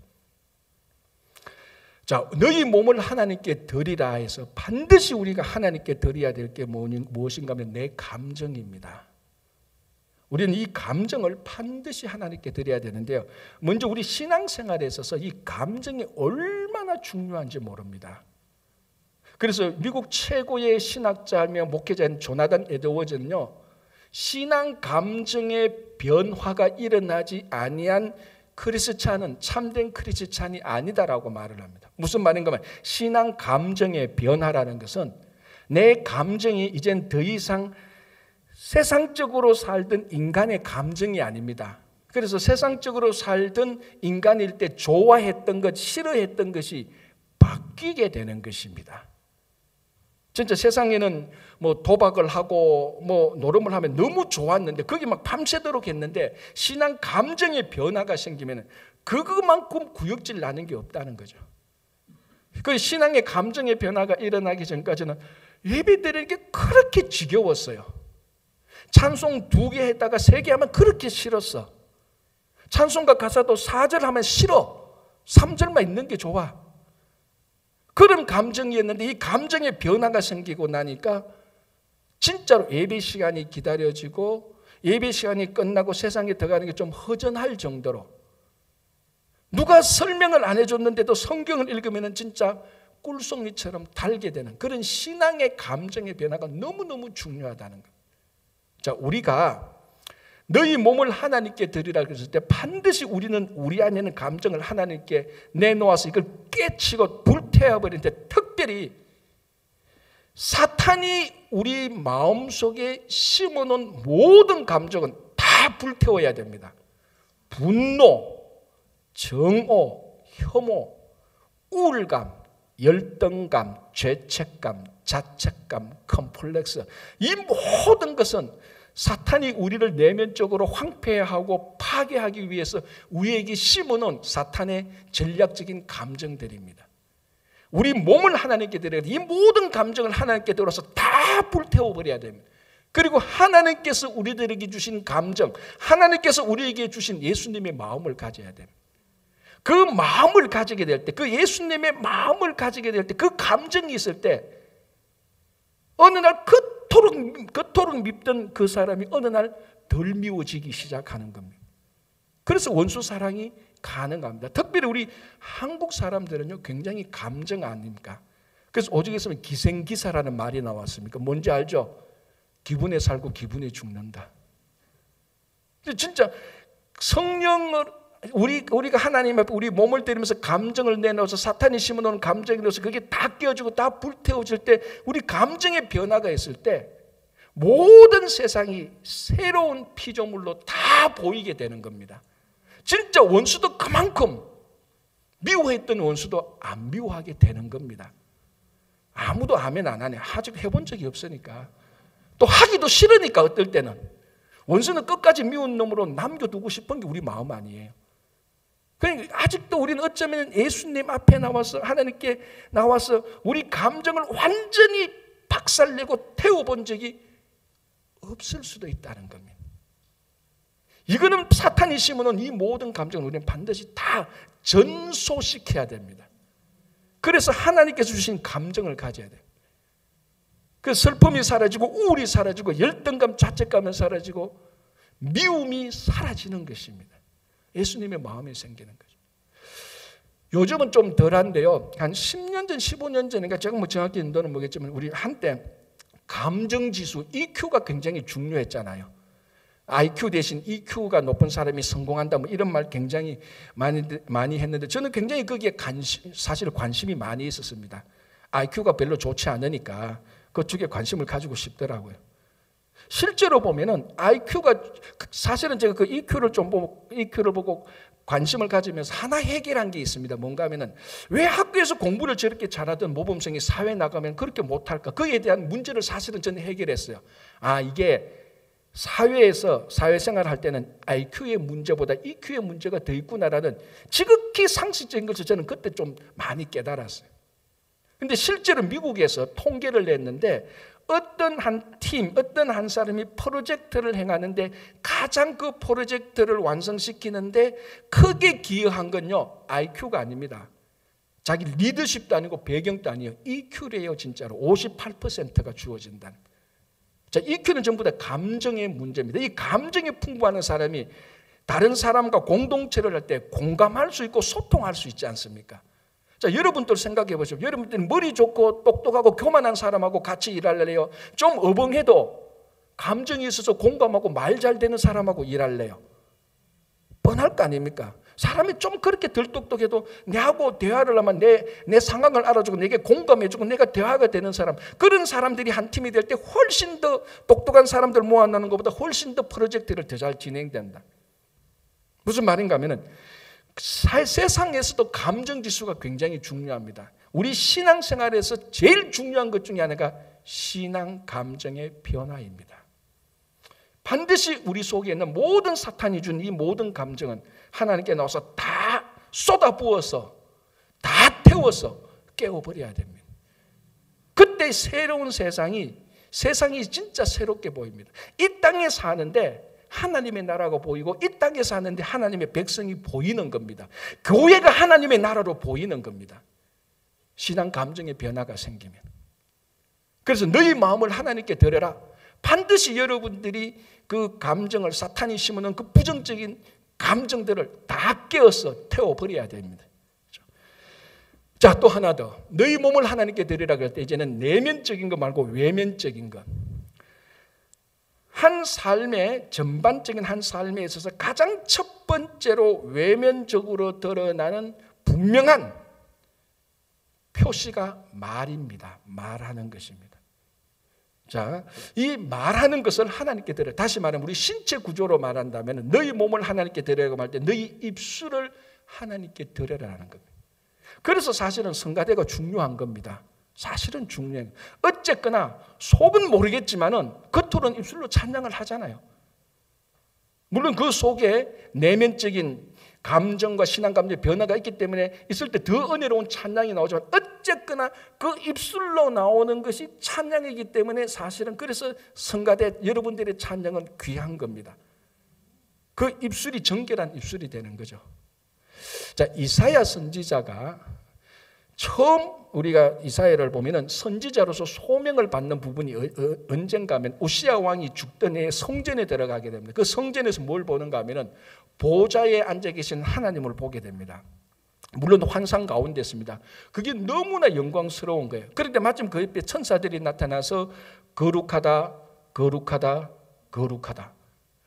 자, 너희 몸을 하나님께 드리라 해서 반드시 우리가 하나님께 드려야 될 게 무엇인가 하면 내 감정입니다. 우리는 이 감정을 반드시 하나님께 드려야 되는데요. 먼저 우리 신앙생활에 있어서 이 감정이 얼마나 중요한지 모릅니다. 그래서 미국 최고의 신학자며 목회자인 조나단 에드워즈는요, 신앙 감정의 변화가 일어나지 아니한 크리스찬은 참된 크리스찬이 아니다라고 말을 합니다. 무슨 말인가 하면 신앙 감정의 변화라는 것은 내 감정이 이젠 더 이상 세상적으로 살던 인간의 감정이 아닙니다. 그래서 세상적으로 살던 인간일 때 좋아했던 것, 싫어했던 것이 바뀌게 되는 것입니다. 진짜 세상에는 뭐 도박을 하고 뭐 노름을 하면 너무 좋았는데 거기 막 밤새도록 했는데 신앙 감정의 변화가 생기면 그것만큼 구역질 나는 게 없다는 거죠. 그 신앙의 감정의 변화가 일어나기 전까지는 예배드리는 게 그렇게 지겨웠어요. 찬송 두 개 했다가 세 개 하면 그렇게 싫었어. 찬송가 가사도 사 절 하면 싫어. 삼 절만 있는 게 좋아. 그런 감정이었는데 이 감정의 변화가 생기고 나니까 진짜로 예배 시간이 기다려지고 예배 시간이 끝나고 세상에 들어가는 게 좀 허전할 정도로, 누가 설명을 안 해줬는데도 성경을 읽으면 진짜 꿀송이처럼 달게 되는 그런 신앙의 감정의 변화가 너무너무 중요하다는 것. 자, 우리가 너희 몸을 하나님께 드리라 그랬을 때 반드시 우리는 우리 안에 있는 감정을 하나님께 내놓아서 이걸 깨치고 불태워버리는데, 특별히 사탄이 우리 마음속에 심어놓은 모든 감정은 다 불태워야 됩니다. 분노, 정오, 혐오, 우울감, 열등감, 죄책감, 자책감, 컴플렉스, 이 모든 것은 사탄이 우리를 내면적으로 황폐하고 파괴하기 위해서 우리에게 심어놓은 사탄의 전략적인 감정들입니다. 우리 몸을 하나님께 드려야 돼. 이 모든 감정을 하나님께 들어서 다 불태워버려야 됩니다. 그리고 하나님께서 우리들에게 주신 감정, 하나님께서 우리에게 주신 예수님의 마음을 가져야 됩니다. 그 마음을 가지게 될 때, 그 예수님의 마음을 가지게 될 때, 그 감정이 있을 때 어느 날 그토록, 그토록 밉던 그 사람이 어느 날 덜 미워지기 시작하는 겁니다. 그래서 원수 사랑이 가능합니다. 특별히 우리 한국 사람들은요, 굉장히 감정 아닙니까? 그래서 오죽 했으면 기생기사라는 말이 나왔습니까? 뭔지 알죠? 기분에 살고 기분에 죽는다. 진짜 성령을 우리, 우리가 하나님 앞에 우리 몸을 때리면서 감정을 내놓아서 사탄이 심어놓은 감정이 넣어서 그게 다 깨어지고 다 불태워질 때, 우리 감정의 변화가 있을 때 모든 세상이 새로운 피조물로 다 보이게 되는 겁니다. 진짜 원수도 그만큼 미워했던 원수도 안 미워하게 되는 겁니다. 아무도 아멘 안 하네. 아직 해본 적이 없으니까. 또 하기도 싫으니까. 어떨 때는 원수는 끝까지 미운 놈으로 남겨두고 싶은 게 우리 마음 아니에요. 그러니까 아직도 우리는 어쩌면 예수님 앞에 나와서, 하나님께 나와서 우리 감정을 완전히 박살내고 태워본 적이 없을 수도 있다는 겁니다. 이거는 사탄이 심어놓은 이 모든 감정을 우리는 반드시 다 전소시켜야 됩니다. 그래서 하나님께서 주신 감정을 가져야 돼요. 그 슬픔이 사라지고 우울이 사라지고 열등감, 자책감은 사라지고 미움이 사라지는 것입니다. 예수님의 마음이 생기는 거죠. 요즘은 좀 덜한데요. 한 십 년 전, 십오 년 전인가, 제가 뭐 정확히 인도는 모르겠지만 우리 한때 감정지수 이큐가 굉장히 중요했잖아요. 아이큐 대신 이큐가 높은 사람이 성공한다, 뭐 이런 말 굉장히 많이 많이 했는데 저는 굉장히 거기에 관심, 사실 관심이 많이 있었습니다. 아이큐가 별로 좋지 않으니까 그쪽에 관심을 가지고 싶더라고요. 실제로 보면은 아이큐가, 사실은 제가 그 이큐를 좀 보고, 이큐를 보고 관심을 가지면서 하나 해결한 게 있습니다. 뭔가 하면은 왜 학교에서 공부를 저렇게 잘하던 모범생이 사회 나가면 그렇게 못할까? 거기에 대한 문제를 사실은 저는 해결했어요. 아, 이게 사회에서 사회생활을 할 때는 아이큐의 문제보다 이큐의 문제가 더 있구나라는 지극히 상식적인 것을 저는 그때 좀 많이 깨달았어요. 근데 실제로 미국에서 통계를 냈는데 어떤 한 팀, 어떤 한 사람이 프로젝트를 행하는데 가장 그 프로젝트를 완성시키는데 크게 기여한 건요, 아이큐가 아닙니다. 자기 리더십도 아니고 배경도 아니에요. 이큐래요. 진짜로 오십팔 퍼센트가 주어진다는. 자, 이큐는 전부 다 감정의 문제입니다. 이 감정이 풍부한 사람이 다른 사람과 공동체를 할 때 공감할 수 있고 소통할 수 있지 않습니까? 자, 여러분들 생각해 보십시오. 여러분들은 머리 좋고 똑똑하고 교만한 사람하고 같이 일할래요? 좀 어벙해도 감정이 있어서 공감하고 말 잘 되는 사람하고 일할래요? 뻔할 거 아닙니까? 사람이 좀 그렇게 덜 똑똑해도 내하고 대화를 하면 내, 내 상황을 알아주고 내게 공감해주고 내가 대화가 되는 사람, 그런 사람들이 한 팀이 될 때 훨씬 더 똑똑한 사람들 모아놓는 것보다 훨씬 더 프로젝트를 더 잘 진행된다. 무슨 말인가 하면은 세상에서도 감정지수가 굉장히 중요합니다. 우리 신앙생활에서 제일 중요한 것 중에 하나가 신앙 감정의 변화입니다. 반드시 우리 속에 있는 모든 사탄이 준 이 모든 감정은 하나님께 나와서 다 쏟아부어서 다 태워서 깨워버려야 됩니다. 그때 새로운 세상이 세상이 진짜 새롭게 보입니다. 이 땅에 사는데 하나님의 나라가 보이고 이 땅에 사는데 하나님의 백성이 보이는 겁니다. 교회가 하나님의 나라로 보이는 겁니다. 신앙 감정의 변화가 생기면. 그래서 너희 마음을 하나님께 드려라. 반드시 여러분들이 그 감정을, 사탄이 심어놓은 그 부정적인 감정들을 다 깨어서 태워버려야 됩니다. 자, 또 하나 더. 너희 몸을 하나님께 드리라 그럴 때 이제는 내면적인 거 말고 외면적인 것. 한 삶의 전반적인 한 삶에 있어서 가장 첫 번째로 외면적으로 드러나는 분명한 표시가 말입니다. 말하는 것입니다. 자, 이 말하는 것을 하나님께 드려. 다시 말하면 우리 신체 구조로 말한다면 너희 몸을 하나님께 드려라고 말 때 너희 입술을 하나님께 드려라는 겁니다. 그래서 사실은 성가대가 중요한 겁니다. 사실은 중요해요. 어쨌거나 속은 모르겠지만은 겉으로는 입술로 찬양을 하잖아요. 물론 그 속에 내면적인 감정과 신앙 감정의 변화가 있기 때문에 있을 때 더 은혜로운 찬양이 나오지만 어쨌거나 그 입술로 나오는 것이 찬양이기 때문에 사실은 그래서 성가대 여러분들의 찬양은 귀한 겁니다. 그 입술이 정결한 입술이 되는 거죠. 자, 이사야 선지자가 처음 우리가 이사야를 보면은 선지자로서 소명을 받는 부분이 언젠가 하면 우시야 왕이 죽던 해에 성전에 들어가게 됩니다. 그 성전에서 뭘 보는가 하면은 보좌에 앉아 계신 하나님을 보게 됩니다. 물론 환상 가운데 있습니다. 그게 너무나 영광스러운 거예요. 그런데 마침 그 옆에 천사들이 나타나서 거룩하다, 거룩하다, 거룩하다.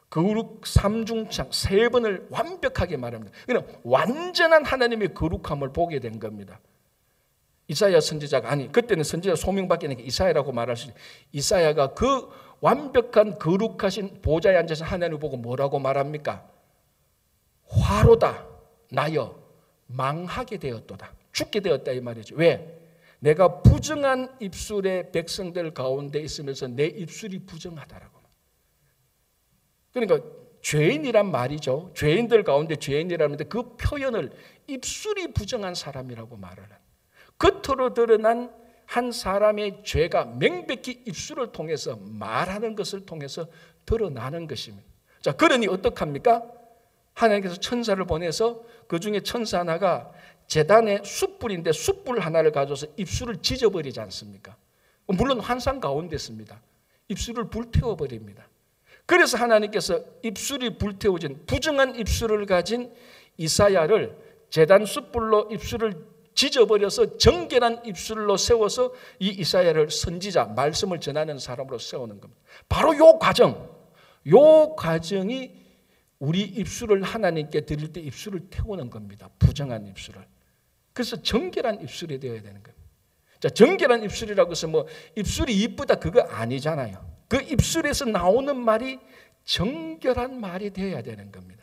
거룩 삼중창 세 번을 완벽하게 말합니다. 그냥 완전한 하나님의 거룩함을 보게 된 겁니다. 이사야 선지자가 아니 그때는 선지자 소명받기 아니라 이사야라고 말할 수 있어요. 이사야가 그 완벽한 거룩하신 보좌에 앉아서 하나님을 보고 뭐라고 말합니까? 화로다 나여 망하게 되었도다. 죽게 되었다 이 말이죠. 왜? 내가 부정한 입술의 백성들 가운데 있으면서 내 입술이 부정하다라고. 그러니까 죄인이란 말이죠. 죄인들 가운데 죄인이라는데 그 표현을 입술이 부정한 사람이라고 말을 해요. 겉으로 드러난 한 사람의 죄가 명백히 입술을 통해서 말하는 것을 통해서 드러나는 것입니다. 자, 그러니 어떡합니까? 하나님께서 천사를 보내서 그 중에 천사 하나가 제단에 숯불인데 숯불 하나를 가져서 입술을 지져버리지 않습니까? 물론 환상 가운데 있습니다. 입술을 불태워버립니다. 그래서 하나님께서 입술이 불태워진 부정한 입술을 가진 이사야를 제단 숯불로 입술을 지져버려서 정결한 입술로 세워서 이 이사야를 선지자, 말씀을 전하는 사람으로 세우는 겁니다. 바로 이 과정, 이 과정이 우리 입술을 하나님께 드릴 때 입술을 태우는 겁니다. 부정한 입술을. 그래서 정결한 입술이 되어야 되는 겁니다. 자, 정결한 입술이라고 해서 뭐 입술이 이쁘다 그거 아니잖아요. 그 입술에서 나오는 말이 정결한 말이 되어야 되는 겁니다.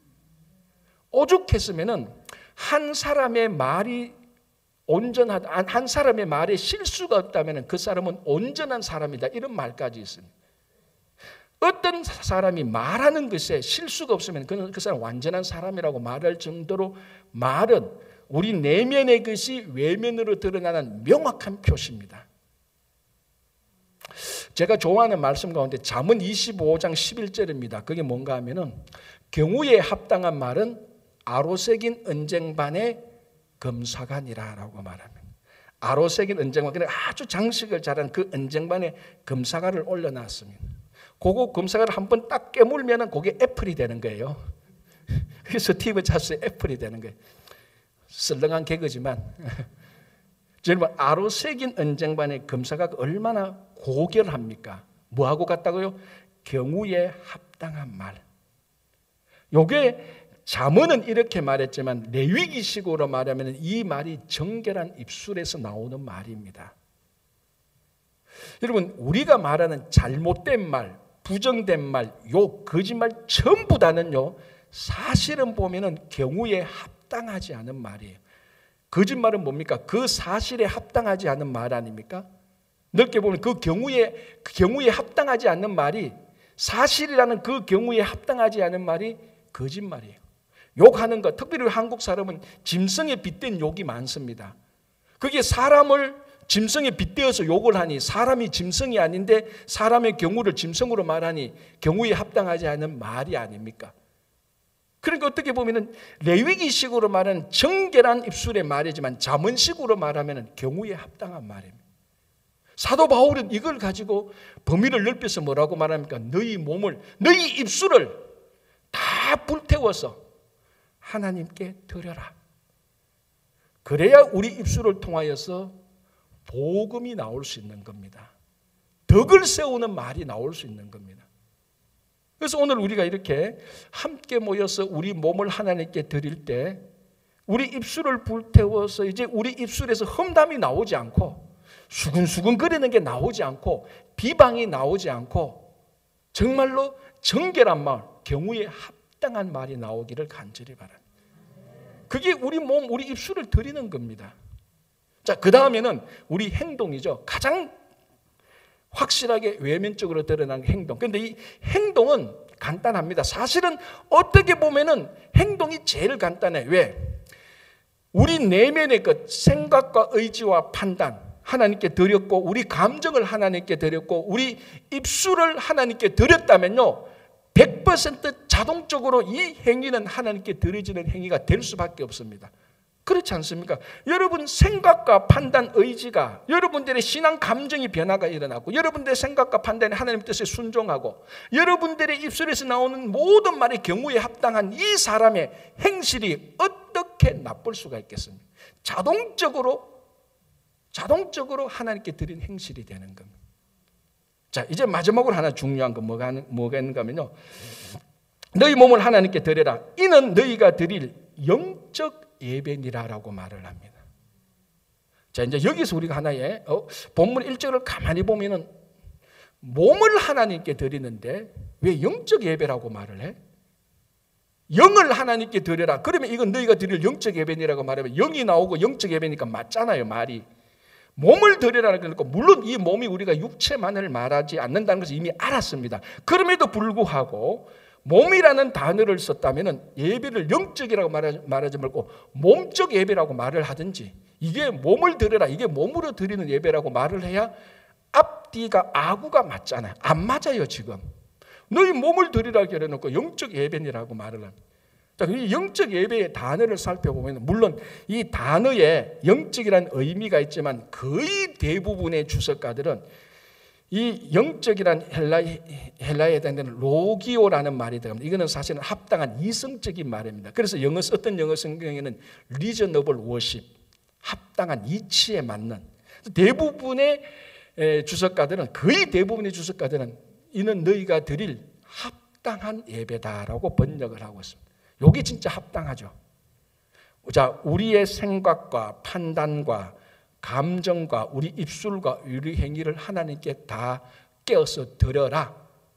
오죽했으면은 한 사람의 말이 온전하다, 한 사람의 말에 실수가 없다면 그 사람은 온전한 사람이다 이런 말까지 있습니다. 어떤 사람이 말하는 것에 실수가 없으면 그는 그 사람 완전한 사람이라고 말할 정도로 말은 우리 내면의 것이 외면으로 드러나는 명확한 표시입니다. 제가 좋아하는 말씀 가운데 잠언 이십오 장 십일 절입니다. 그게 뭔가 하면은 경우에 합당한 말은 아로새긴 은쟁반의 금사관이라고 말합니다. 아로새긴 은쟁반, 아주 장식을 잘한 그 은쟁반에 금사과를 올려놨습니다. 그거 금사과를 한번 딱 깨물면은 그게 애플이 되는 거예요. 그래서 스티브 잡스의 애플이 되는 거예요. 썰렁한 개그지만 여러분 아로새긴 은쟁반의 금사과가 얼마나 고결합니까? 뭐하고 같다고요? 경우에 합당한 말. 요게 잠언은 이렇게 말했지만 레위기식으로 말하면 이 말이 정결한 입술에서 나오는 말입니다. 여러분 우리가 말하는 잘못된 말, 부정된 말, 요 거짓말 전부 다는요 사실은 보면은 경우에 합당하지 않은 말이에요. 거짓말은 뭡니까? 그 사실에 합당하지 않은 말 아닙니까? 넓게 보면 그 경우에 그 경우에 합당하지 않는 말이 사실이라는 그 경우에 합당하지 않은 말이 거짓말이에요. 욕하는 것, 특별히 한국 사람은 짐승에 빗댄 욕이 많습니다. 그게 사람을 짐승에 빗대어서 욕을 하니 사람이 짐승이 아닌데 사람의 경우를 짐승으로 말하니 경우에 합당하지 않은 말이 아닙니까? 그러니까 어떻게 보면 레위기식으로 말하는 정결한 입술의 말이지만 잠언식으로 말하면 경우에 합당한 말입니다. 사도 바울은 이걸 가지고 범위를 넓혀서 뭐라고 말합니까? 너희 몸을, 너희 입술을 다 불태워서 하나님께 드려라. 그래야 우리 입술을 통하여서 복음이 나올 수 있는 겁니다. 덕을 세우는 말이 나올 수 있는 겁니다. 그래서 오늘 우리가 이렇게 함께 모여서 우리 몸을 하나님께 드릴 때 우리 입술을 불태워서 이제 우리 입술에서 험담이 나오지 않고 수근수근 거리는 게 나오지 않고 비방이 나오지 않고 정말로 정결한 말, 경우에 합당한 말이 나오기를 간절히 바랍니다. 그게 우리 몸, 우리 입술을 드리는 겁니다. 자, 그 다음에는 우리 행동이죠. 가장 확실하게 외면적으로 드러나는 행동. 그런데 이 행동은 간단합니다. 사실은 어떻게 보면은 행동이 제일 간단해. 왜? 우리 내면의 것, 생각과 의지와 판단 하나님께 드렸고 우리 감정을 하나님께 드렸고 우리 입술을 하나님께 드렸다면요 백 퍼센트 자동적으로 이 행위는 하나님께 드려지는 행위가 될 수밖에 없습니다. 그렇지 않습니까? 여러분 생각과 판단, 의지가 여러분들의 신앙 감정이 변화가 일어나고 여러분들의 생각과 판단이 하나님 뜻에 순종하고 여러분들의 입술에서 나오는 모든 말의 경우에 합당한 이 사람의 행실이 어떻게 나쁠 수가 있겠습니까? 자동적으로 자동적으로 하나님께 드린 행실이 되는 겁니다. 자, 이제 마지막으로 하나 중요한 건 뭐가, 뭐가 있는가 하면요, 너희 몸을 하나님께 드려라. 이는 너희가 드릴 영적 예배니라라고 말을 합니다. 자, 이제 여기서 우리가 하나의 어, 본문 일 절을 가만히 보면은 몸을 하나님께 드리는데 왜 영적 예배라고 말을 해? 영을 하나님께 드려라. 그러면 이건 너희가 드릴 영적 예배니라고 말하면 영이 나오고 영적 예배니까 맞잖아요, 말이. 몸을 드리라는 거니까 물론 이 몸이 우리가 육체만을 말하지 않는다는 것을 이미 알았습니다. 그럼에도 불구하고 몸이라는 단어를 썼다면 예배를 영적이라고 말하지, 말하지 말고 몸적 예배라고 말을 하든지, 이게 몸을 드려라, 이게 몸으로 드리는 예배라고 말을 해야 앞뒤가 아구가 맞잖아요. 안 맞아요. 지금 너희 몸을 드리라 그래놓고 영적 예배니라고 말을 합니다. 자, 이 영적 예배의 단어를 살펴보면 물론 이 단어에 영적이라는 의미가 있지만 거의 대부분의 주석가들은 이 영적이란 헬라, 헬라에 대한 로기오라는 말이 들어갑니다. 이거는 사실은 합당한 이성적인 말입니다. 그래서 영어, 어떤 영어 성경에는 reasonable worship, 합당한 이치에 맞는, 대부분의 주석가들은, 거의 대부분의 주석가들은 이는 너희가 드릴 합당한 예배다라고 번역을 하고 있습니다. 이게 진짜 합당하죠. 자, 우리의 생각과 판단과 감정과 우리 입술과 우리 행위를 하나님께 다 깨어서 드려라.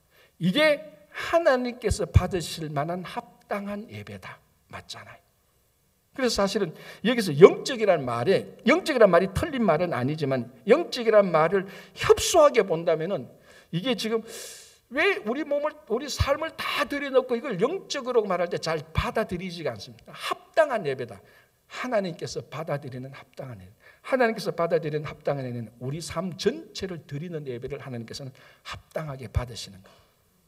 이게 하나님께서 받으실 만한 합당한 예배다. 맞잖아요. 그래서 사실은 여기서 영적이라는 말에, 영적이라는 말이 틀린 말은 아니지만 영적이라는 말을 협소하게 본다면은 이게 지금 왜 우리 몸을, 우리 삶을 다 들여놓고 이걸 영적으로 말할 때 잘 받아들이지가 않습니다. 합당한 예배다. 하나님께서 받아들이는 합당한 예배. 하나님께서 받아들이는 합당한 예배는 우리 삶 전체를 드리는 예배를 하나님께서는 합당하게 받으시는 거예요.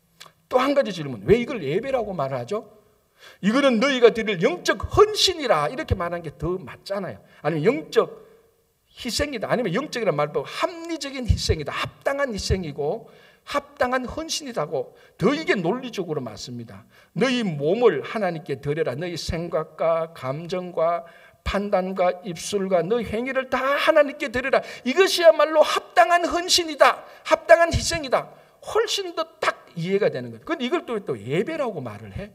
또 한 가지 질문. 왜 이걸 예배라고 말하죠? 이거는 너희가 드릴 영적 헌신이라 이렇게 말하는 게 더 맞잖아요. 아니면 영적 희생이다. 아니면 영적이라는 말도 합리적인 희생이다. 합당한 희생이고 합당한 헌신이라고 더 이게 논리적으로 맞습니다. 너희 몸을 하나님께 드려라. 너희 생각과 감정과 판단과 입술과 너희 행위를 다 하나님께 드려라. 이것이야말로 합당한 헌신이다. 합당한 희생이다. 훨씬 더 딱 이해가 되는 거예요. 그런데 이걸 또, 또 예배라고 말을 해?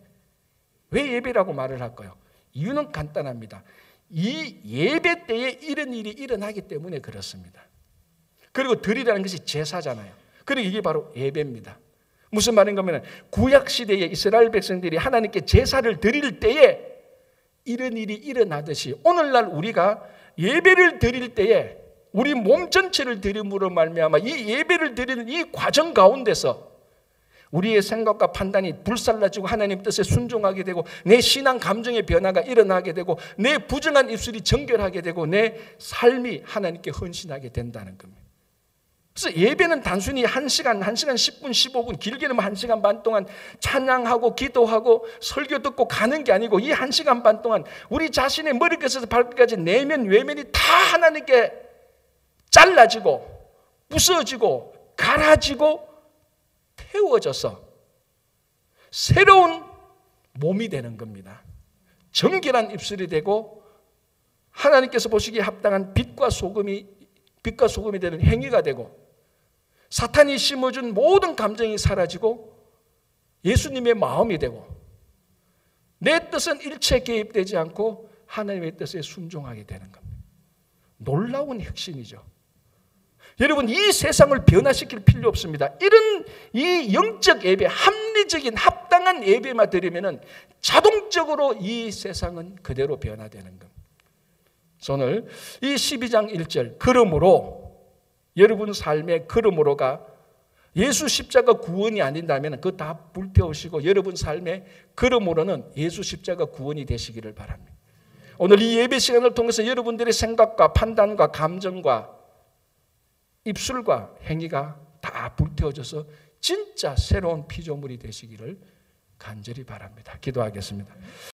왜 예배라고 말을 할까요? 이유는 간단합니다. 이 예배 때에 이런 일이 일어나기 때문에 그렇습니다. 그리고 드리라는 것이 제사잖아요. 그리고 이게 바로 예배입니다. 무슨 말인가 하면 구약시대에 이스라엘 백성들이 하나님께 제사를 드릴 때에 이런 일이 일어나듯이 오늘날 우리가 예배를 드릴 때에 우리 몸 전체를 드림으로 말미암아 이 예배를 드리는 이 과정 가운데서 우리의 생각과 판단이 불살라지고 하나님 뜻에 순종하게 되고 내 신앙 감정의 변화가 일어나게 되고 내 부정한 입술이 정결하게 되고 내 삶이 하나님께 헌신하게 된다는 겁니다. 그래서 예배는 단순히 한 시간, 한 시간 십 분, 십오 분, 길게는 한 시간 반 동안 찬양하고 기도하고 설교 듣고 가는 게 아니고 이 한 시간 반 동안 우리 자신의 머리끝에서 발끝까지 내면 외면이 다 하나님께 잘라지고 부서지고 갈아지고 태워져서 새로운 몸이 되는 겁니다. 정결한 입술이 되고 하나님께서 보시기에 합당한 빛과 소금이 빛과 소금이 되는 행위가 되고 사탄이 심어준 모든 감정이 사라지고 예수님의 마음이 되고 내 뜻은 일체 개입되지 않고 하나님의 뜻에 순종하게 되는 겁니다. 놀라운 혁신이죠. 여러분, 이 세상을 변화시킬 필요 없습니다. 이런 이 영적 예배, 합리적인 합당한 예배만 드리면은 자동적으로 이 세상은 그대로 변화되는 겁니다. 오늘 이 십이 장 일 절 그러므로 여러분 삶의 그러므로가 예수 십자가 구원이 아닌다면 그거 다 불태우시고 여러분 삶의 그러므로는 예수 십자가 구원이 되시기를 바랍니다. 오늘 이 예배 시간을 통해서 여러분들의 생각과 판단과 감정과 입술과 행위가 다 불태워져서 진짜 새로운 피조물이 되시기를 간절히 바랍니다. 기도하겠습니다.